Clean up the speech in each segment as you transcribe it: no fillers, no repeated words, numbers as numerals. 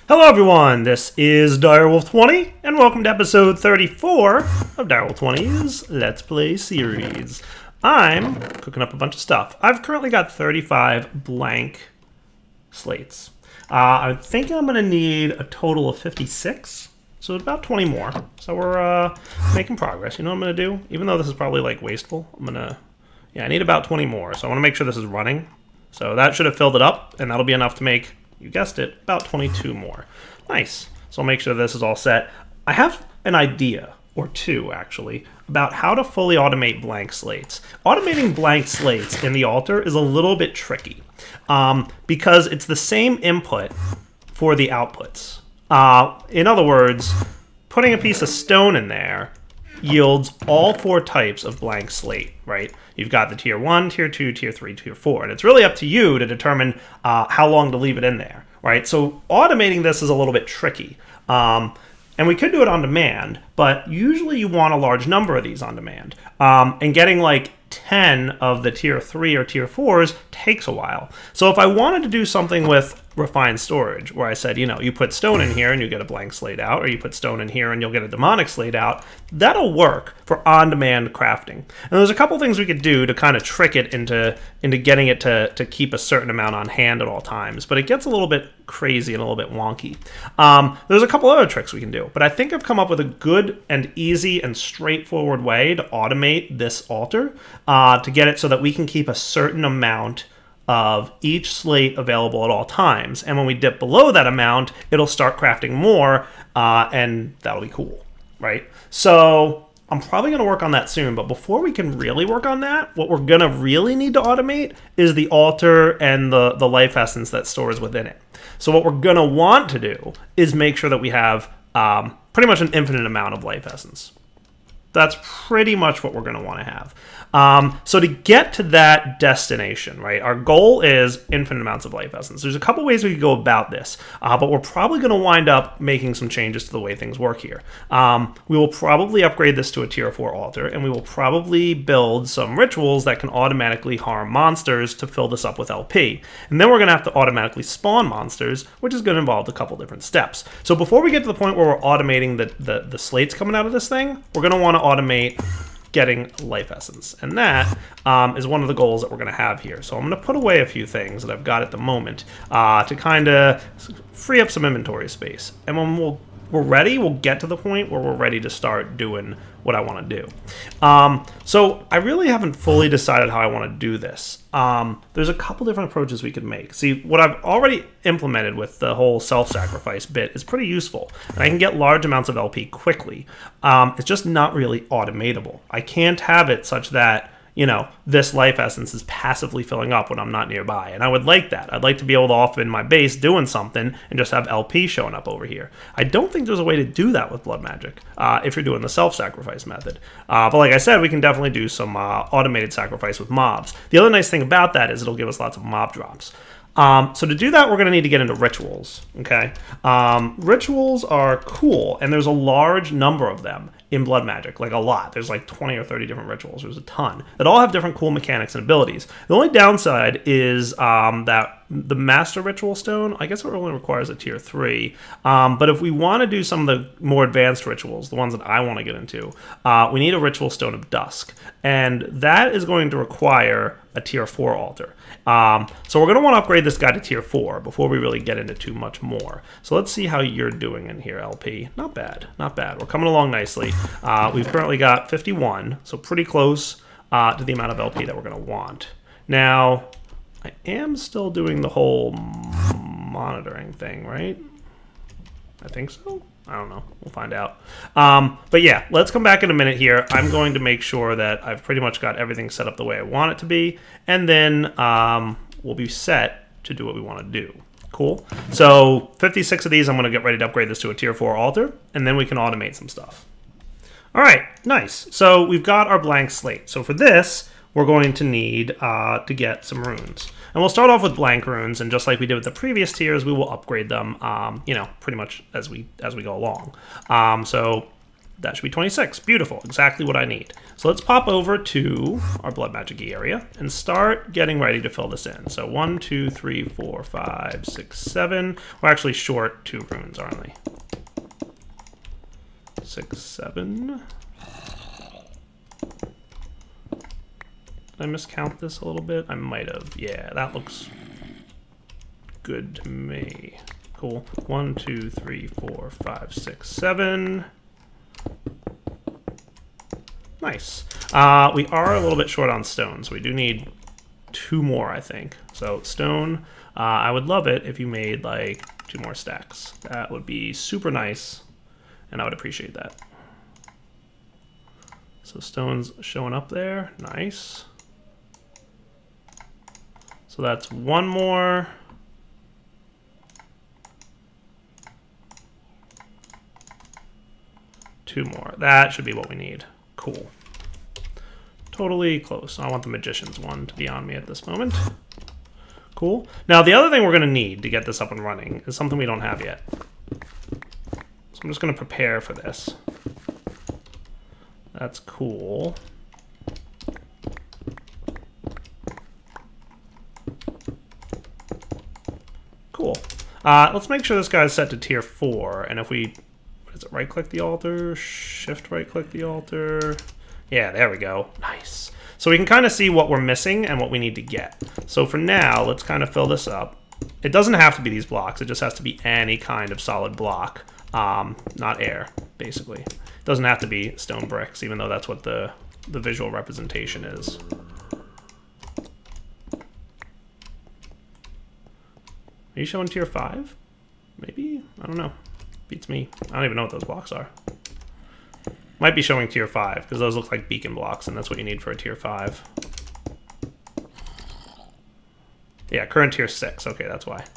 Hello everyone, this is Direwolf20, and welcome to episode 34 of Direwolf20's Let's Play series. I'm cooking up a bunch of stuff. I've currently got 35 blank slates. I'm thinking I'm going to need a total of 56, so about 20 more. So we're making progress. You know what I'm going to do? Even though this is probably like wasteful, I need about 20 more, so I want to make sure this is running. So that should have filled it up, and that'll be enough to make, you guessed it, about 22 more. Nice. So I'll make sure this is all set. I have an idea, or two actually, about how to fully automate blank slates. Automating blank slates in the altar is a little bit tricky because it's the same input for the outputs. In other words, putting a piece of stone in there yields all four types of blank slate, right? You've got the tier 1, tier 2, tier 3, tier 4, and it's really up to you to determine how long to leave it in there, right? So automating this is a little bit tricky. And we could do it on demand, but usually you want a large number of these on demand. And getting like 10 of the tier 3 or tier 4s takes a while. So if I wanted to do something with refined storage, where I said, you know, you put stone in here and you get a blank slate out, or you put stone in here and you'll get a demonic slate out, that'll work for on-demand crafting. And there's a couple things we could do to kind of trick it into getting it to keep a certain amount on hand at all times, but it gets a little bit crazy and a little bit wonky. There's a couple other tricks we can do, but I think I've come up with a good and easy and straightforward way to automate this altar to get it so that we can keep a certain amount of each slate available at all times. And when we dip below that amount, it'll start crafting more, and that'll be cool, right? So I'm probably going to work on that soon, but before we can really work on that, what we're going to really need to automate is the altar and the life essence that stores within it. So what we're going to want to do is make sure that we have pretty much an infinite amount of life essence. That's pretty much what we're going to want to have. So to get to that destination, right, our goal is infinite amounts of life essence. There's a couple ways we could go about this, but we're probably going to wind up making some changes to the way things work here. We will probably upgrade this to a tier 4 altar, and we will probably build some rituals that can automatically harm monsters to fill this up with LP. And then we're going to have to automatically spawn monsters, which is going to involve a couple different steps. So before we get to the point where we're automating the slates coming out of this thing, we're going to want to automate getting life essence, and that is one of the goals that we're going to have here. So I'm going to put away a few things that I've got at the moment to kind of free up some inventory space, and when we're ready, we'll get to the point where we're ready to start doing what I want to do. So I really haven't fully decided how I want to do this. There's a couple different approaches we could make. See, what I've already implemented with the whole self-sacrifice bit is pretty useful, and I can get large amounts of LP quickly. It's just not really automatable. I can't have it such that, you know, this life essence is passively filling up when I'm not nearby. And I would like that. I'd like to be able to off in my base doing something and just have LP showing up over here. I don't think there's a way to do that with blood magic if you're doing the self-sacrifice method. But like I said, we can definitely do some automated sacrifice with mobs. The other nice thing about that is it'll give us lots of mob drops. So to do that, we're going to need to get into rituals, okay? Rituals are cool, and there's a large number of them in blood magic, like a lot. There's like 20 or 30 different rituals. There's a ton that all have different cool mechanics and abilities. The only downside is that the master ritual stone, I guess it only requires a tier 3. But if we want to do some of the more advanced rituals, the ones that I want to get into, we need a ritual stone of dusk. And that is going to require a tier 4 altar. So we're going to want to upgrade this guy to tier 4 before we really get into too much more. So let's see how you're doing in here, LP. Not bad, not bad. We're coming along nicely. We've currently got 51, so pretty close to the amount of LP that we're going to want. Now, I am still doing the whole monitoring thing, right? I think so. I don't know. We'll find out. But yeah, let's come back in a minute here. I'm going to make sure that I've pretty much got everything set up the way I want it to be, and then we'll be set to do what we want to do. Cool. So 56 of these, I'm going to get ready to upgrade this to a tier 4 altar, and then we can automate some stuff. All right, nice. So we've got our blank slate. So for this, we're going to need to get some runes. And we'll start off with blank runes, and just like we did with the previous tiers, we will upgrade them, you know, pretty much as we go along. So That should be 26. Beautiful. Exactly what I need. So let's pop over to our blood magic-y area and start getting ready to fill this in. So 1, 2, 3, 4, 5, 6, 7. We're actually short 2 runes, aren't we? 6, 7. Did I miscount this a little bit? I might have. Yeah, that looks good to me. Cool. 1, 2, 3, 4, 5, 6, 7. Nice. We are a little bit short on stone, so we do need 2 more, I think. So stone, I would love it if you made like 2 more stacks. That would be super nice, and I would appreciate that. So stone's showing up there. Nice. So that's 1 more. Two more. That should be what we need. Cool. Totally close. I want the magician's one to be on me at this moment. Cool. Now, the other thing we're going to need to get this up and running is something we don't have yet. So I'm just going to prepare for this. That's cool. Cool. Let's make sure this guy's set to tier 4, and if we... Is it right-click the altar? Shift right-click the altar? Yeah, there we go. Nice. So we can kind of see what we're missing and what we need to get. So for now, let's kind of fill this up. It doesn't have to be these blocks. It just has to be any kind of solid block, not air, basically. It doesn't have to be stone bricks, even though that's what the visual representation is. Are you showing tier 5? Maybe? I don't know. Beats me. I don't even know what those blocks are. Might be showing tier 5, because those look like beacon blocks, and that's what you need for a tier 5. Yeah, current tier 6. Okay, that's why.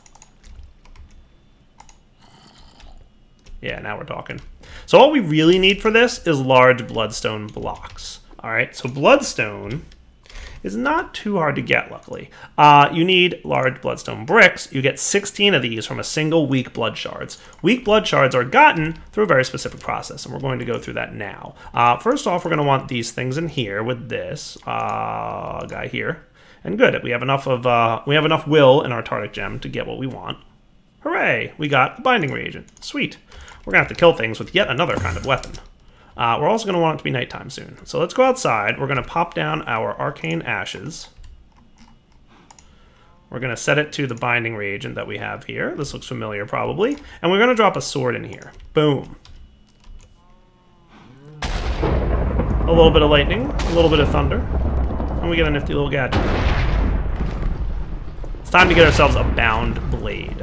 Yeah, now we're talking. So all we really need for this is large bloodstone blocks. Alright, so bloodstone is not too hard to get, luckily. You need large bloodstone bricks. You get 16 of these from a single weak blood shards. Weak blood shards are gotten through a very specific process, and we're going to go through that now. First off, we're going to want these things in here with this guy here. And good, we have enough will in our Tardic gem to get what we want. Hooray! We got a binding reagent. Sweet. We're going to have to kill things with yet another kind of weapon. We're also going to want it to be nighttime soon. So let's go outside. We're going to pop down our arcane ashes. We're going to set it to the binding reagent that we have here. This looks familiar, probably. And we're going to drop a sword in here. Boom. A little bit of lightning, a little bit of thunder, and we get a nifty little gadget. It's time to get ourselves a bound blade.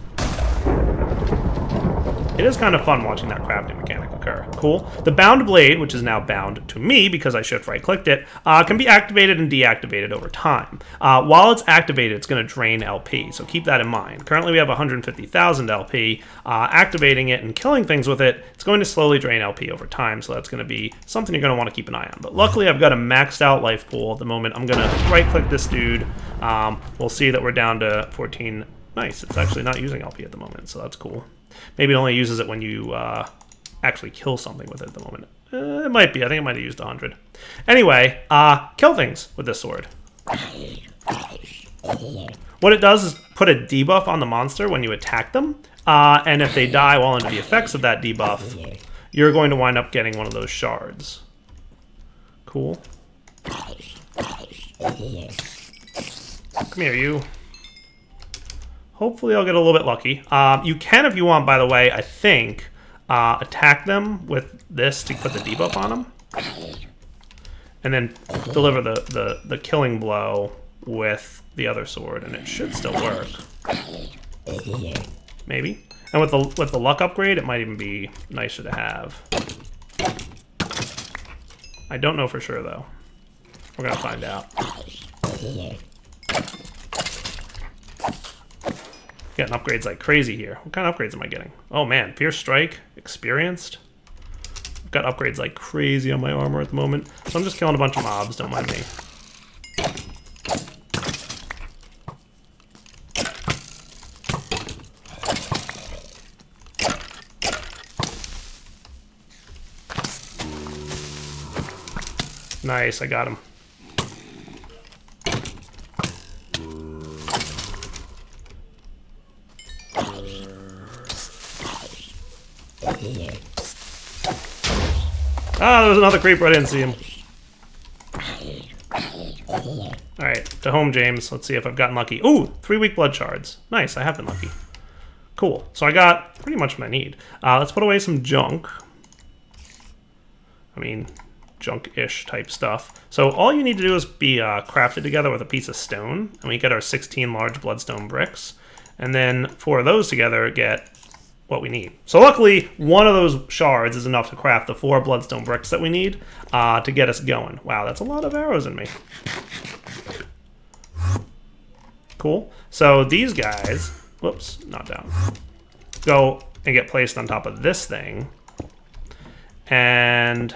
It is kind of fun watching that crafting mechanic occur. Cool. The bound blade, which is now bound to me because I shift right-clicked it, can be activated and deactivated over time. While it's activated, it's going to drain LP, so keep that in mind. Currently, we have 150,000 LP. Activating it and killing things with it, it's going to slowly drain LP over time, so that's going to be something you're going to want to keep an eye on. But luckily, I've got a maxed out life pool at the moment. I'm going to right-click this dude. We'll see that we're down to 14. Nice. It's actually not using LP at the moment, so that's cool. Maybe it only uses it when you actually kill something with it at the moment. It might be. I think it might have used 100. Anyway, kill things with this sword. What it does is put a debuff on the monster when you attack them, and if they die while under the effects of that debuff, you're going to wind up getting one of those shards. Cool. Come here, you. Hopefully I'll get a little bit lucky. You can, if you want, by the way, I think, attack them with this to put the debuff on them. And then deliver the killing blow with the other sword, and it should still work. Maybe. And with the luck upgrade, it might even be nicer to have. I don't know for sure, though. We're gonna find out. Getting upgrades like crazy here. What kind of upgrades am I getting? Oh man, Fierce Strike, Experienced. I've got upgrades like crazy on my armor at the moment. So I'm just killing a bunch of mobs, don't mind me. Nice, I got him. Ah, there was another creeper. I didn't see him. Alright, to home, James. Let's see if I've gotten lucky. Ooh, 3 weak blood shards. Nice, I have been lucky. Cool. So I got pretty much what I need. Let's put away some junk. I mean, junk-ish type stuff. So all you need to do is be crafted together with a piece of stone. And we get our 16 large bloodstone bricks. And then 4 of those together get what we need. So luckily, one of those shards is enough to craft the 4 bloodstone bricks that we need to get us going. Wow, that's a lot of arrows in me. Cool. So these guys, whoops, not down, go and get placed on top of this thing. And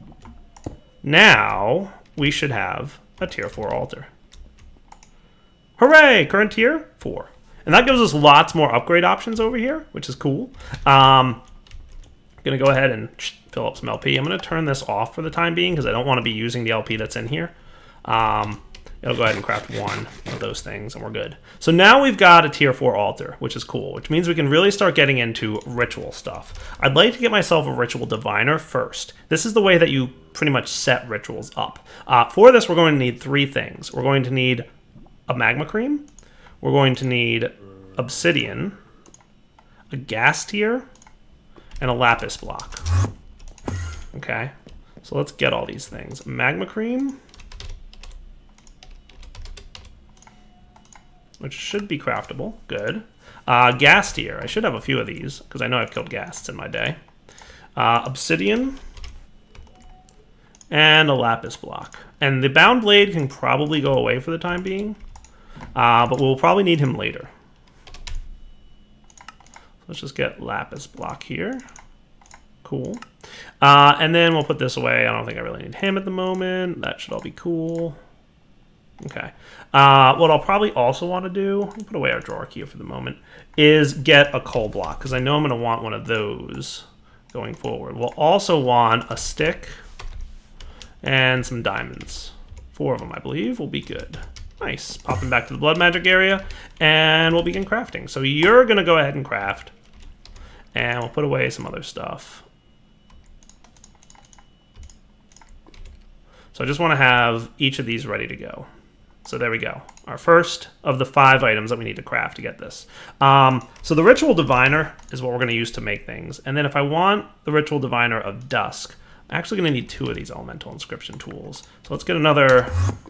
now we should have a tier 4 altar. Hooray! Current tier 4. And that gives us lots more upgrade options over here, which is cool. I'm going to go ahead and fill up some LP. I'm going to turn this off for the time being because I don't want to be using the LP that's in here. It'll go ahead and craft 1 of those things, and we're good. So now we've got a tier 4 altar, which is cool, which means we can really start getting into ritual stuff. I'd like to get myself a ritual diviner first. This is the way that you pretty much set rituals up. For this, we're going to need 3 things. We're going to need a magma cream. We're going to need obsidian, a gas tier, and a lapis block. Okay, so let's get all these things. Magma cream, which should be craftable. Good. Gas tier. I should have a few of these because I know I've killed ghasts in my day. Obsidian, and a lapis block. And the bound blade can probably go away for the time being. But we'll probably need him later. Let's just get lapis block here. Cool. And then we'll put this away. I don't think I really need him at the moment. That should all be cool. Okay. What I'll probably also want to do, put away our drawer key for the moment, is get a coal block, because I know I'm going to want one of those going forward. We'll also want a stick and some diamonds. 4 of them, I believe, will be good. Nice. Popping back to the blood magic area, and we'll begin crafting. So you're going to go ahead and craft, and we'll put away some other stuff. So I just want to have each of these ready to go. So there we go. Our first of the 5 items that we need to craft to get this. So the Ritual Diviner is what we're going to use to make things. And then if I want the Ritual Diviner of Dusk, I'm actually going to need 2 of these Elemental Inscription tools. So let's get another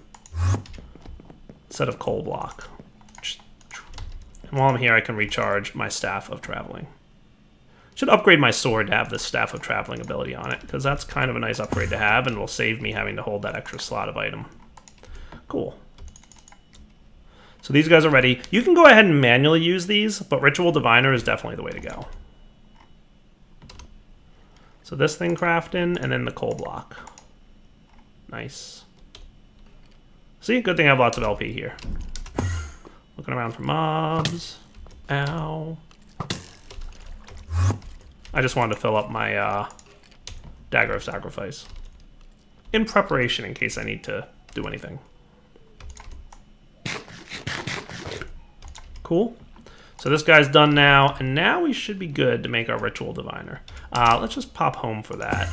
set of coal block. And while I'm here, I can recharge my Staff of Traveling. Should upgrade my sword to have the Staff of Traveling ability on it, because that's kind of a nice upgrade to have, and will save me having to hold that extra slot of item. Cool. So these guys are ready. You can go ahead and manually use these, but Ritual Diviner is definitely the way to go. So this thing crafting, and then the coal block. Nice. See, good thing I have lots of LP here. Looking around for mobs. Ow. I just wanted to fill up my Dagger of Sacrifice. In preparation in case I need to do anything. Cool. So this guy's done now, and now we should be good to make our Ritual Diviner. Let's just pop home for that.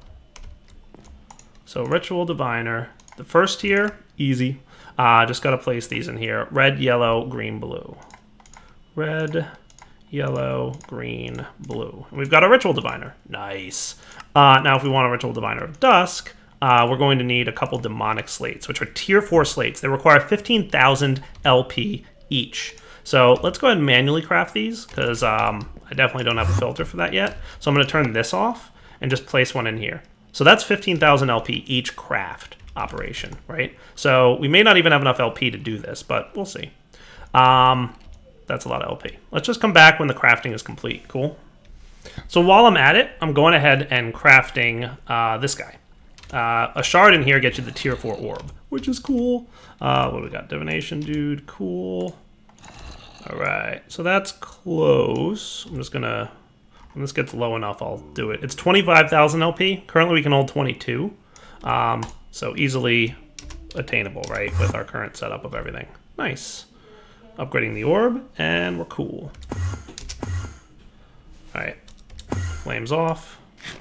So Ritual Diviner. The first tier, easy. Just got to place these in here. Red, yellow, green, blue. Red, yellow, green, blue. And we've got a Ritual Diviner. Nice. Now if we want a Ritual Diviner of Dusk, we're going to need a couple Demonic Slates, which are tier 4 slates. They require 15,000 LP each. So let's go ahead and manually craft these, because I definitely don't have a filter for that yet. So I'm going to turn this off and just place one in here. So that's 15,000 LP each craft operation, right? So we may not even have enough LP to do this, but we'll see. That's a lot of LP. Let's just come back when the crafting is complete. Cool. So while I'm at it, I'm going ahead and crafting this guy. A shard in here gets you the tier 4 orb, which is cool. What do we got? Divination, dude. Cool. All right. So that's close. I'm just going to... When this gets low enough, I'll do it. It's 25,000 LP. Currently, we can hold 22. So easily attainable, right, with our current setup of everything. Nice. Upgrading the orb, and we're cool. Alright. Flames off.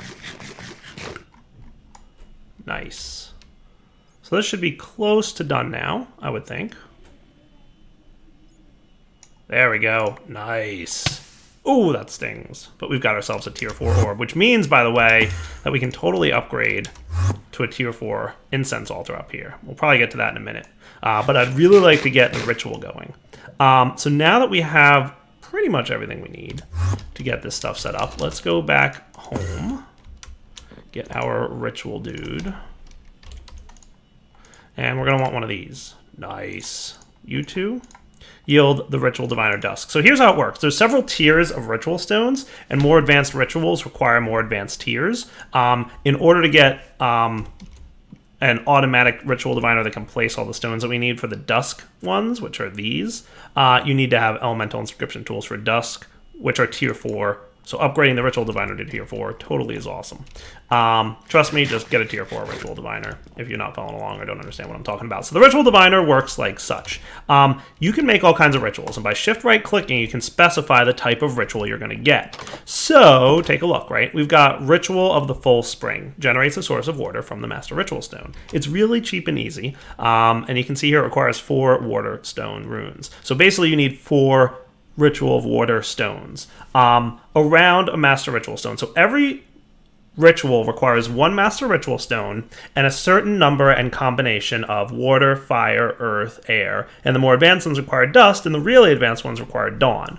Nice. So this should be close to done now, I would think. There we go. Nice. Ooh, that stings. But we've got ourselves a tier 4 orb, which means, by the way, that we can totally upgrade to a tier 4 incense altar up here. We'll probably get to that in a minute. But I'd really like to get the ritual going. So now that we have pretty much everything we need to get this stuff set up, let's go back home. Get our ritual dude. And we're going to want one of these. Nice. You two. Yield the Ritual Diviner Dusk. So here's how it works. There's several tiers of ritual stones, and more advanced rituals require more advanced tiers. In order to get an automatic Ritual Diviner that can place all the stones that we need for the Dusk ones, which are these, you need to have Elemental Inscription Tools for Dusk, which are tier 4. So upgrading the Ritual Diviner to tier 4 totally is awesome. Trust me, just get a tier 4 Ritual Diviner if you're not following along or don't understand what I'm talking about. So the Ritual Diviner works like such. You can make all kinds of rituals, and by shift-right clicking, you can specify the type of ritual you're going to get. So take a look, right? We've got Ritual of the Full Spring. Generates a source of water from the Master Ritual Stone. It's really cheap and easy, and you can see here it requires 4 water stone runes. So basically you need 4 Ritual of Water stones around a Master Ritual Stone. So every ritual requires 1 Master Ritual Stone and a certain number and combination of water, fire, earth, air, and the more advanced ones require dust, and the really advanced ones require dawn.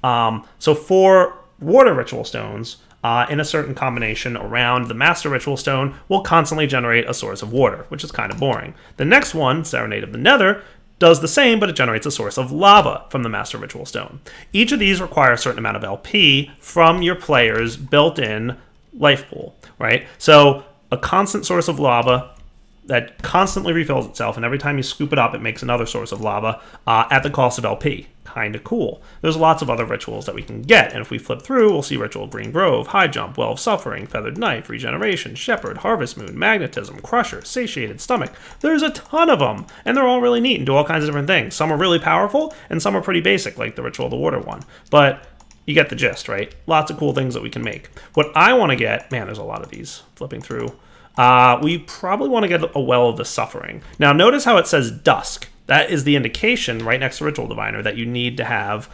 So 4 water ritual stones in a certain combination around the Master Ritual Stone will constantly generate a source of water, which is kind of boring. The next one, Serenade of the Nether, does the same, but it generates a source of lava from the Master Ritual Stone. Each of these require a certain amount of LP from your player's built-in life pool, right? So a constant source of lava that constantly refills itself, and every time you scoop it up, it makes another source of lava at the cost of LP. Kind of cool. There's lots of other rituals that we can get, and if we flip through, we'll see Ritual Green Grove, High Jump, Well of Suffering, Feathered Knife, Regeneration, Shepherd, Harvest Moon, Magnetism, Crusher, Satiated Stomach. There's a ton of them, and they're all really neat and do all kinds of different things. Some are really powerful, and some are pretty basic, like the Ritual of the Water one. But you get the gist, right? Lots of cool things that we can make. What I want to get, man, there's a lot of these flipping through. We probably want to get a Well of the Suffering. Now, notice how it says Dusk. That is the indication right next to Ritual Diviner that you need to have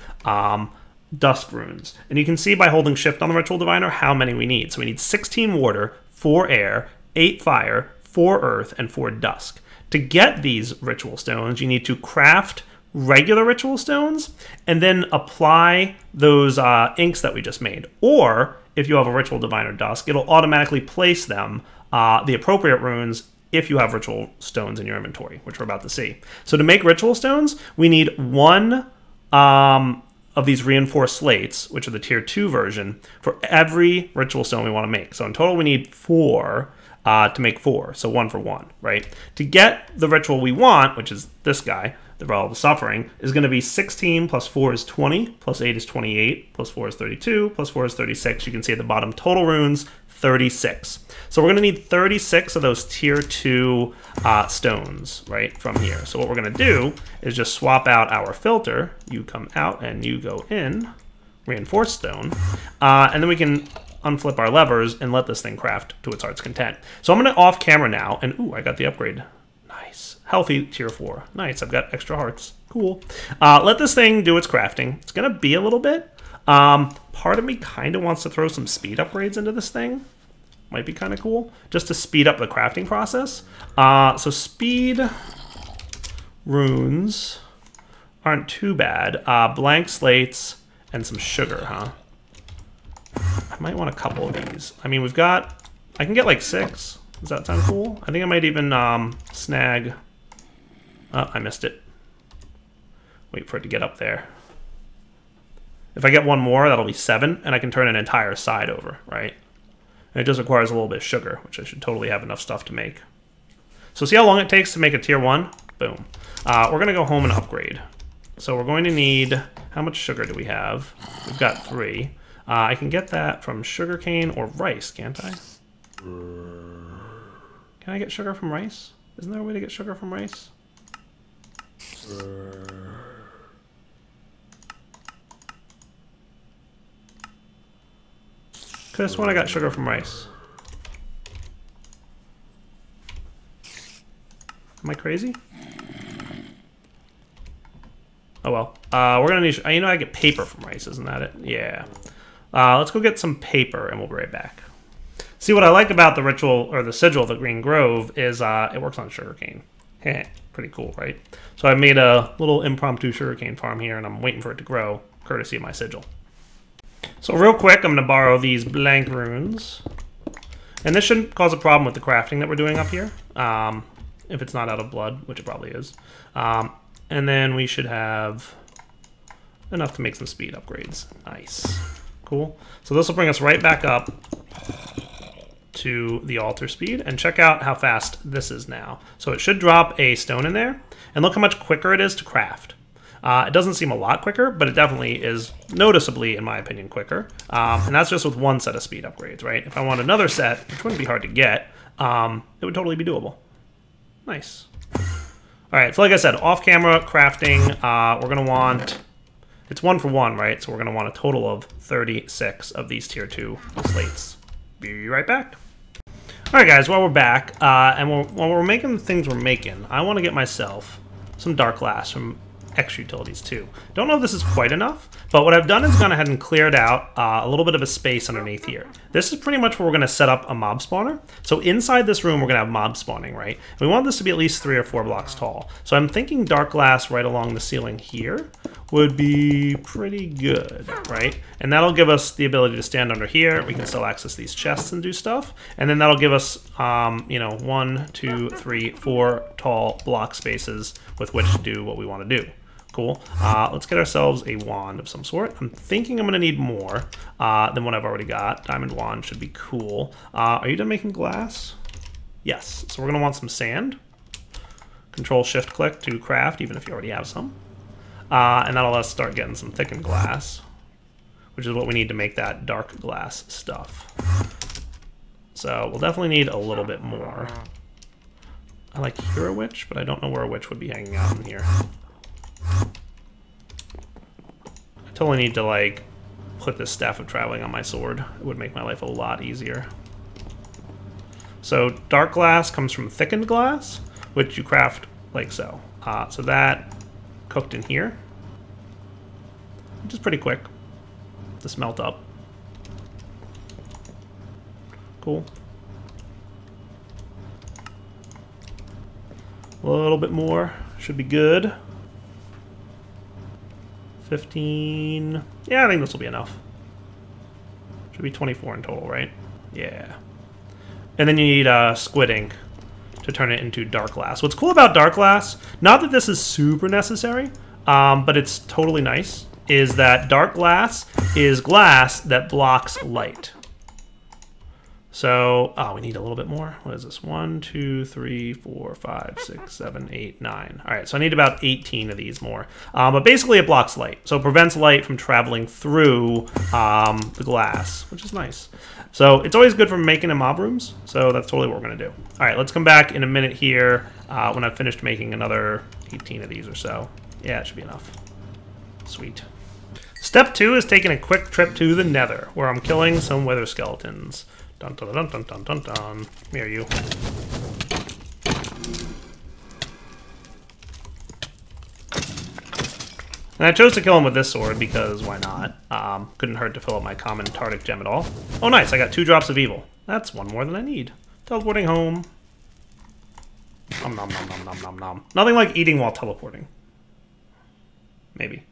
Dusk runes. And you can see by holding Shift on the Ritual Diviner how many we need. So we need 16 water, 4 air, 8 fire, 4 earth, and 4 dusk. To get these ritual stones, you need to craft regular ritual stones and then apply those inks that we just made. Or, if you have a Ritual Diviner Dusk, it'll automatically place them, the appropriate runes, if you have ritual stones in your inventory, which we're about to see. So to make ritual stones, we need 1 of these reinforced slates, which are the tier 2 version, for every ritual stone we want to make. So in total, we need 4 to make 4, so 1 for 1, right? To get the ritual we want, which is this guy, the Well of the Suffering, is going to be 16 plus 4 is 20, plus 8 is 28, plus 4 is 32, plus 4 is 36. You can see at the bottom, total runes, 36. So we're going to need 36 of those tier 2 stones, right, from here. So what we're going to do is just swap out our filter. You come out and you go in, reinforced stone, and then we can unflip our levers and let this thing craft to its heart's content. So I'm going to off camera now, and ooh, I got the upgrade. Nice. Healthy tier 4. Nice, I've got extra hearts. Cool. Let this thing do its crafting. It's going to be a little bit. Part of me kind of wants to throw some speed upgrades into this thing. Might be kind of cool, just to speed up the crafting process. So speed runes aren't too bad. Blank slates and some sugar, huh? I might want a couple of these. I mean, I can get like 6. Does that sound cool? I think I might even snag... Oh, I missed it. Wait for it to get up there. If I get 1 more, that'll be 7, and I can turn an entire side over, right? And it just requires a little bit of sugar, which I should totally have enough stuff to make. So see how long it takes to make a tier 1? Boom. We're going to go home and upgrade. So we're going to need... How much sugar do we have? We've got 3. I can get that from sugarcane or rice, can't I? Can I get sugar from rice? Isn't there a way to get sugar from rice? Could have sworn I got sugar from rice. Am I crazy? Oh well. We're gonna need. You know, I get paper from rice, isn't that it? Yeah. Let's go get some paper, and we'll be right back. See, what I like about the ritual or the sigil of the Green Grove is it works on sugarcane. Pretty cool, right? So I made a little impromptu sugarcane farm here, and I'm waiting for it to grow, courtesy of my sigil. So real quick, I'm gonna borrow these blank runes, and this shouldn't cause a problem with the crafting that we're doing up here. If it's not out of blood, which it probably is. And then we should have enough to make some speed upgrades. Nice. Cool. So this will bring us right back up to the altar speed. And check out how fast this is now. So it should drop a stone in there. And look how much quicker it is to craft. It doesn't seem a lot quicker, but it definitely is noticeably, in my opinion, quicker. And that's just with one set of speed upgrades, right? If I want another set, which wouldn't be hard to get, it would totally be doable. Nice. All right, so like I said, off-camera crafting, we're going to want... It's 1 for 1, right? So we're going to want a total of 36 of these tier 2 slates. Be right back. All right, guys, while we're back, and while we're making the things we're making, I want to get myself some dark glass from X Utilities too. Don't know if this is quite enough, but what I've done is gone ahead and cleared out a little bit of a space underneath here. This is pretty much where we're going to set up a mob spawner. So inside this room, we're going to have mob spawning, right? And we want this to be at least 3 or 4 blocks tall. So I'm thinking dark glass right along the ceiling here would be pretty good, right? And that'll give us the ability to stand under here. We can still access these chests and do stuff. And then that'll give us, you know, 1, 2, 3, 4 tall block spaces with which to do what we want to do. Cool. Let's get ourselves a wand of some sort. I'm thinking I'm going to need more than what I've already got. Diamond wand should be cool. Are you done making glass? Yes. So we're going to want some sand. Control-Shift-Click to craft, even if you already have some. And that'll let us start getting some thickened glass, which is what we need to make that dark glass stuff. So we'll definitely need a little bit more. I like hear a witch, but I don't know where a witch would be hanging out in here. I totally need to, like, put this Staff of Traveling on my sword. It would make my life a lot easier. So dark glass comes from thickened glass, which you craft like so. So that cooked in here, which is pretty quick to smelt up. Cool. A little bit more should be good. 15. Yeah, I think this will be enough. Should be 24 in total, right? Yeah. And then you need squid ink to turn it into dark glass. What's cool about dark glass, not that this is super necessary, but it's totally nice, is that dark glass is glass that blocks light. So, we need a little bit more. What is this? 1, 2, 3, 4, 5, 6, 7, 8, 9. All right, so I need about 18 of these more. But basically it blocks light. So it prevents light from traveling through the glass, which is nice. So it's always good for making in mob rooms. So that's totally what we're going to do. All right, let's come back in a minute here when I've finished making another 18 of these or so. Yeah, it should be enough. Sweet. Step 2 is taking a quick trip to the Nether, where I'm killing some wither skeletons. Dun dun dun dun dun dun dun. Here you. And I chose to kill him with this sword because why not? Couldn't hurt to fill up my common Tardic gem at all. Oh nice, I got 2 drops of evil. That's 1 more than I need. Teleporting home. Nom nom nom nom nom nom nom. Nothing like eating while teleporting. Maybe.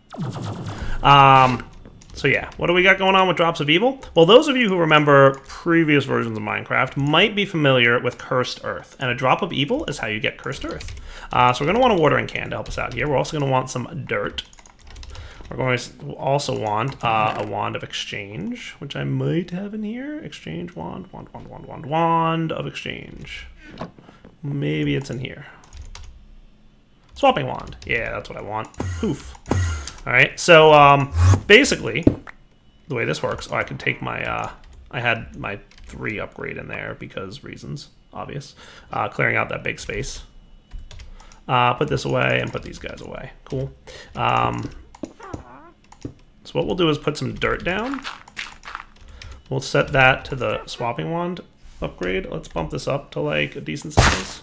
So yeah, what do we got going on with Drops of Evil? Well, those of you who remember previous versions of Minecraft might be familiar with Cursed Earth, and a Drop of Evil is how you get Cursed Earth. So we're going to want a watering can to help us out here. We're also going to want some dirt. We're going to also want a Wand of Exchange, which I might have in here. Exchange Wand, Wand of Exchange. Maybe it's in here. Swapping Wand. Yeah, that's what I want. Poof. Alright, so basically, the way this works, I could take my, I had my 3 upgrade in there because reasons. obvious. Clearing out that big space. Put this away and put these guys away. Cool. So what we'll do is put some dirt down. We'll set that to the swapping wand upgrade. Let's bump this up to like a decent size.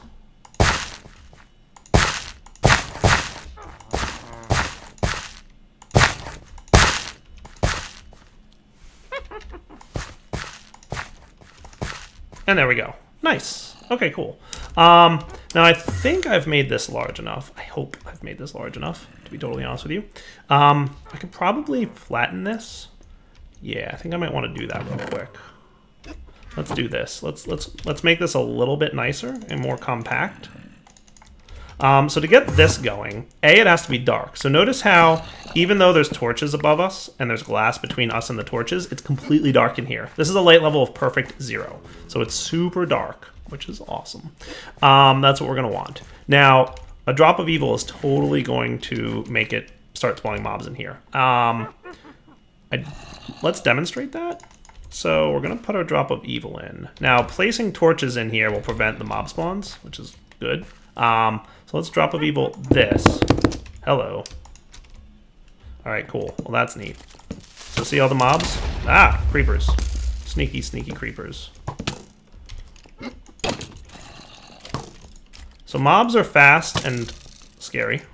And there we go. Nice. Okay, cool. Now I think I've made this large enough. I hope I've made this large enough, to be totally honest with you. I could probably flatten this. Yeah, I think I might want to do that real quick. Let's do this. Let's make this a little bit nicer and more compact. So to get this going, it has to be dark. So notice how, even though there's torches above us and there's glass between us and the torches, it's completely dark in here. This is a light level of perfect 0. So it's super dark, which is awesome. That's what we're going to want. Now, a drop of evil is totally going to make it start spawning mobs in here. Let's demonstrate that. So we're going to put a drop of evil in. Now, placing torches in here will prevent the mob spawns, which is good. So let's drop of evil this. Hello. All right, cool. Well, that's neat. So see all the mobs? Ah, creepers. Sneaky, sneaky creepers. So mobs are fast and scary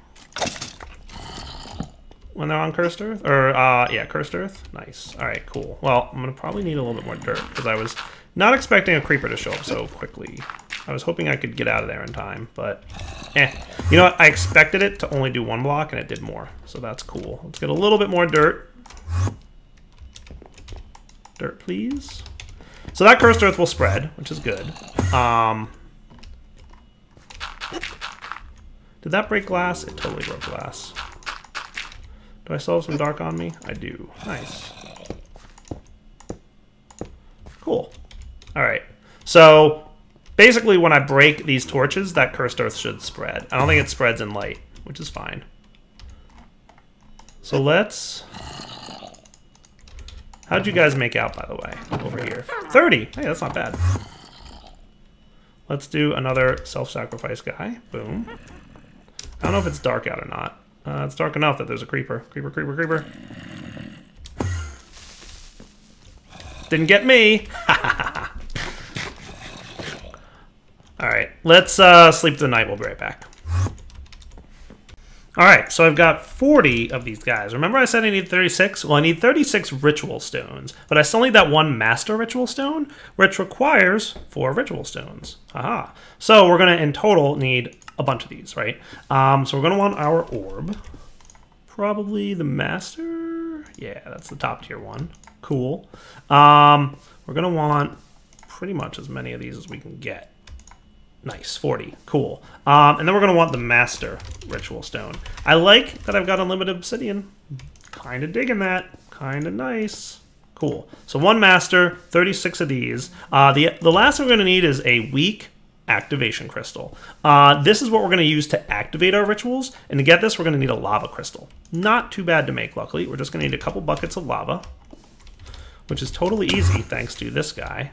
when they're on Cursed Earth. Or, yeah, Cursed Earth. Nice. All right, cool. Well, I'm going to probably need a little bit more dirt because I was not expecting a creeper to show up so quickly. I was hoping I could get out of there in time, but You know what? I expected it to only do 1 block, and it did more. So that's cool. Let's get a little bit more dirt. Dirt, please. So that Cursed Earth will spread, which is good. Did that break glass? It totally broke glass. Do I still have some dark on me? I do. Nice. Cool. All right. So basically, when I break these torches, that Cursed Earth should spread. I don't think it spreads in light, which is fine. So let's... How'd you guys make out, by the way, over here? 30! Hey, that's not bad. Let's do another self-sacrifice guy. Boom. I don't know if it's dark out or not. It's dark enough that there's a creeper. Creeper, creeper, creeper. Didn't get me! Alright, let's sleep through the night. We'll be right back. Alright, so I've got 40 of these guys. Remember I said I need 36? Well, I need 36 ritual stones, but I still need that 1 master ritual stone, which requires 4 ritual stones. Aha. So we're going to, in total, need a bunch of these, right? So we're going to want our orb. Probably the master? Yeah, that's the top tier one. Cool. We're going to want pretty much as many of these as we can get. Nice, 40. Cool. And then we're going to want the Master Ritual Stone. I like that I've got unlimited obsidian. Kind of digging that. Kind of nice. Cool. So 1 Master, 36 of these. The last thing we're going to need is a weak activation crystal. This is what we're going to use to activate our rituals. And to get this, we're going to need a lava crystal. Not too bad to make, luckily. We're just going to need a couple buckets of lava, which is totally easy thanks to this guy.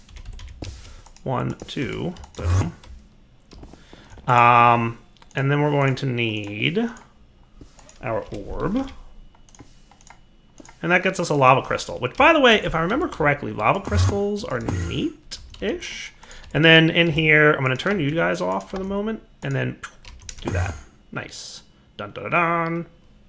1, 2, boom. And then we're going to need our orb. And that gets us a lava crystal, which, by the way, if I remember correctly, lava crystals are neat-ish. And then in here, I'm going to turn you guys off for the moment, and then do that. Nice. Dun dun dun dun.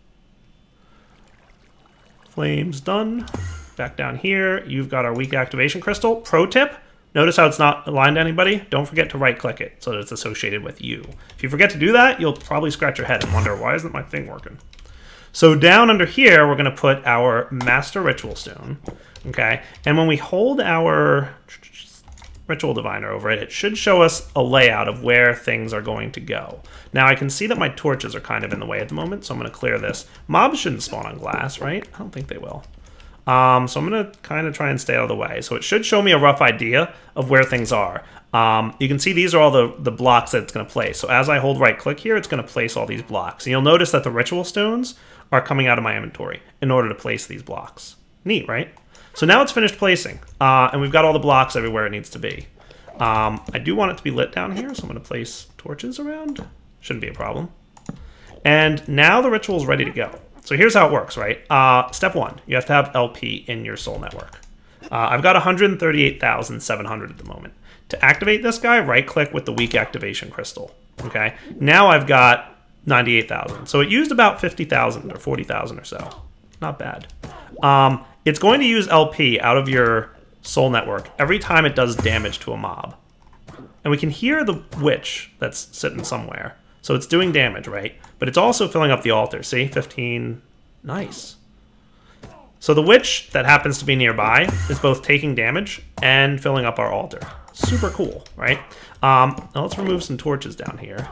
Flames done. Back down here, you've got our weak activation crystal. Pro tip. Notice how it's not aligned to anybody? Don't forget to right-click it so that it's associated with you. If you forget to do that, you'll probably scratch your head and wonder, why isn't my thing working? So down under here, we're going to put our Master Ritual Stone. Okay? And when we hold our Ritual Diviner over it, it should show us a layout of where things are going to go. Now, I can see that my torches are kind of in the way at the moment, so I'm going to clear this. Mobs shouldn't spawn on glass, right? I don't think they will. So I'm going to kind of try and stay out of the way. So it should show me a rough idea of where things are. You can see these are all the blocks that it's going to place. So as I hold right-click here, it's going to place all these blocks. And you'll notice that the ritual stones are coming out of my inventory in order to place these blocks. Neat, right? So now it's finished placing. And we've got all the blocks everywhere it needs to be. I do want it to be lit down here, so I'm going to place torches around. Shouldn't be a problem. And now the ritual is ready to go. So here's how it works, right? Step 1, you have to have LP in your soul network. I've got 138,700 at the moment. To activate this guy, right-click with the weak activation crystal. Okay. Now I've got 98,000. So it used about 50,000 or 40,000 or so. Not bad. It's going to use LP out of your soul network every time it does damage to a mob. And we can hear the witch that's sitting somewhere. So it's doing damage, right? But it's also filling up the altar. See? 15. Nice. So the witch that happens to be nearby is both taking damage and filling up our altar. Super cool, right? Now let's remove some torches down here.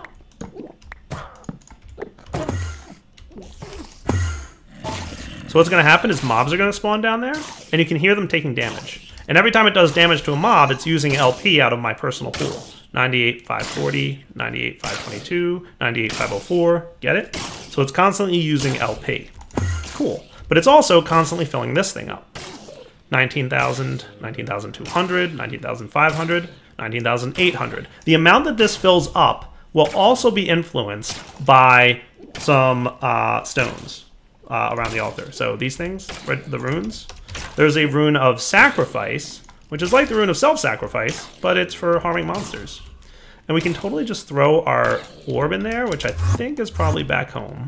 So what's going to happen is mobs are going to spawn down there, and you can hear them taking damage. And every time it does damage to a mob, it's using LP out of my personal pool. 98,540, 98,522, 98,504. Get it? So it's constantly using LP. Cool. But it's also constantly filling this thing up. 19,000, 19,200, 19,500, 19,800. The amount that this fills up will also be influenced by some stones around the altar. So these things, the runes. There's a rune of sacrifice, which is like the rune of self-sacrifice, but it's for harming monsters. And we can totally just throw our orb in there, which I think is probably back home.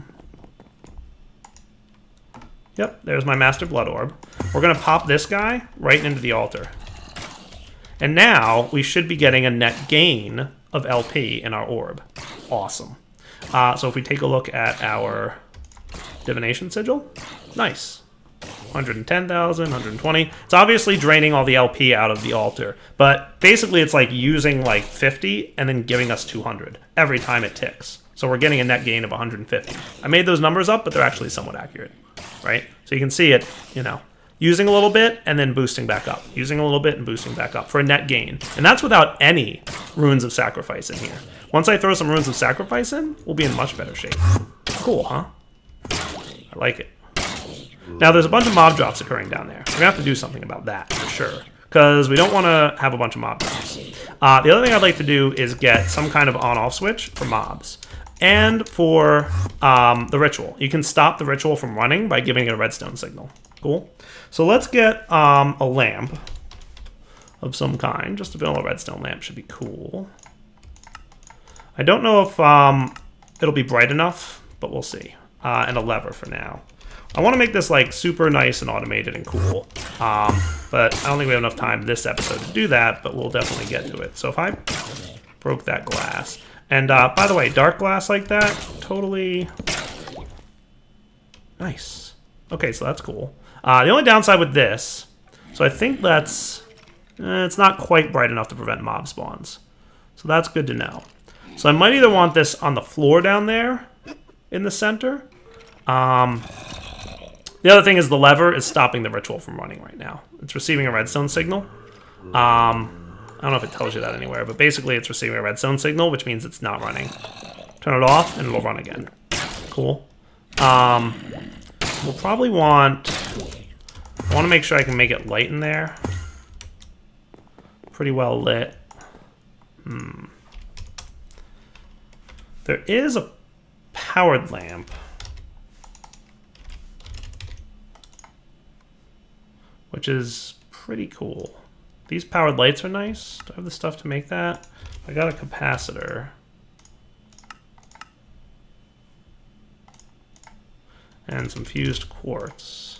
Yep, there's my Master Blood Orb. We're going to pop this guy right into the altar. And now we should be getting a net gain of LP in our orb. Awesome. So if we take a look at our divination sigil, nice. 110,000, 120. It's obviously draining all the LP out of the altar, but basically it's like using like 50 and then giving us 200 every time it ticks. So we're getting a net gain of 150. I made those numbers up, but they're actually somewhat accurate, right? So you can see it, you know, using a little bit and then boosting back up, using a little bit and boosting back up for a net gain. And that's without any runes of sacrifice in here. Once I throw some runes of sacrifice in, we'll be in much better shape. Cool, huh? I like it. Now, there's a bunch of mob drops occurring down there. We're going to have to do something about that, for sure. Because we don't want to have a bunch of mob drops. The other thing I'd like to do is get some kind of on-off switch for mobs. And for the ritual. You can stop the ritual from running by giving it a redstone signal. Cool. So let's get a lamp of some kind. Just a vanilla redstone lamp should be cool. I don't know if it'll be bright enough, but we'll see. And a lever for now. I want to make this like super nice and automated and cool, but I don't think we have enough time this episode to do that, but we'll definitely get to it. So if I broke that glass, and by the way, dark glass like that, totally nice. Okay, so that's cool. The only downside with this, so I think that's, it's not quite bright enough to prevent mob spawns. So that's good to know. So I might either want this on the floor down there in the center. The other thing is the lever is stopping the ritual from running right now. It's receiving a redstone signal. I don't know if it tells you that anywhere, but basically it's receiving a redstone signal, which means it's not running. Turn it off and it'll run again. Cool. We'll probably want... I want to make sure I can make it light in there. Pretty well lit. There is a powered lamp. Which is pretty cool. These powered lights are nice. Do I have the stuff to make that? I got a capacitor. And some fused quartz.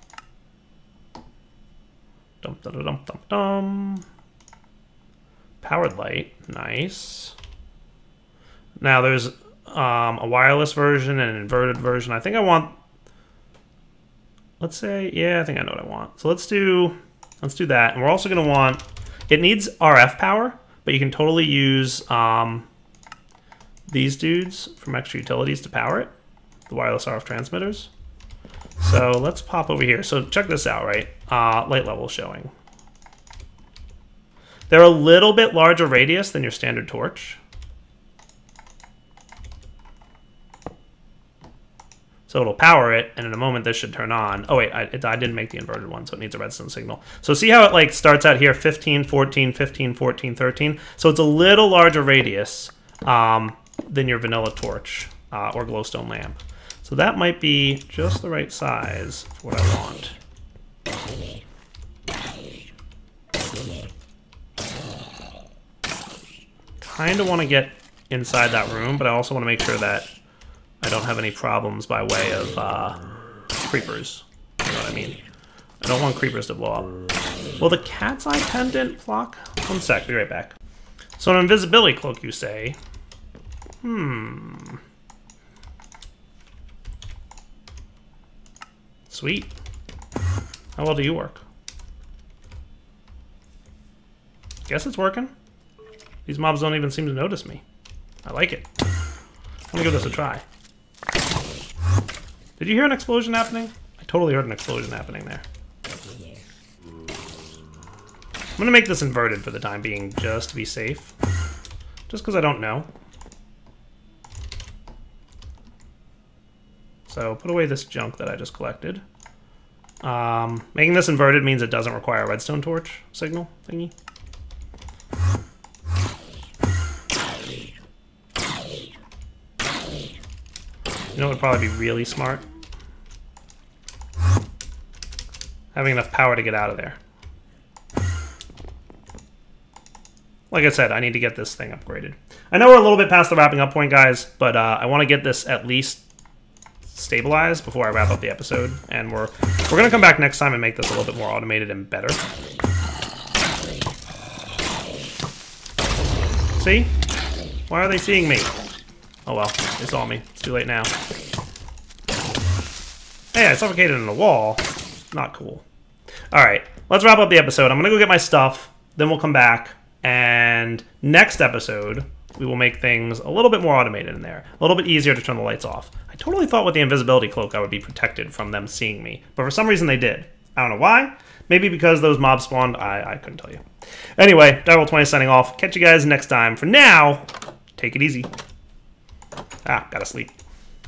Dum dum dum dum dum. Powered light, nice. Now there's a wireless version and an inverted version. I think I want, let's say, yeah, I think I know what I want. So let's do that. And we're also going to want, it needs RF power, but you can totally use these dudes from Extra Utilities to power it, the wireless RF transmitters. So let's pop over here. So check this out, right? Light level showing. They're a little bit larger radius than your standard torch. So it'll power it, and in a moment this should turn on. Oh wait, I didn't make the inverted one, so it needs a redstone signal. So see how it like starts out here, 15, 14, 15, 14, 13? So it's a little larger radius than your vanilla torch or glowstone lamp. So that might be just the right size for what I want. Kind of want to get inside that room, but I also want to make sure that I don't have any problems by way of creepers. You know what I mean? I don't want creepers to blow up. Will the cat's eye pendant block? One sec, be right back. So an invisibility cloak, you say? Sweet. How well do you work? Guess it's working. These mobs don't even seem to notice me. I like it. I'm gonna give this a try. Did you hear an explosion happening? I totally heard an explosion happening there. I'm gonna make this inverted for the time being, just to be safe. Just because I don't know. So put away this junk that I just collected. Making this inverted means it doesn't require a redstone torch signal thingy. You know what would probably be really smart? Having enough power to get out of there. Like I said, I need to get this thing upgraded. I know we're a little bit past the wrapping up point, guys, but I want to get this at least stabilized before I wrap up the episode. And we're going to come back next time and make this a little bit more automated and better. See? Why are they seeing me? Oh well, they saw me. It's too late now. Hey, I suffocated in the wall. Not cool. Alright, let's wrap up the episode. I'm gonna go get my stuff, then we'll come back, and next episode, we will make things a little bit more automated in there. A little bit easier to turn the lights off. I totally thought with the invisibility cloak I would be protected from them seeing me, but for some reason they did. I don't know why. Maybe because those mobs spawned. I couldn't tell you. Anyway, Direwolf20 signing off. Catch you guys next time. For now, take it easy. Gotta sleep.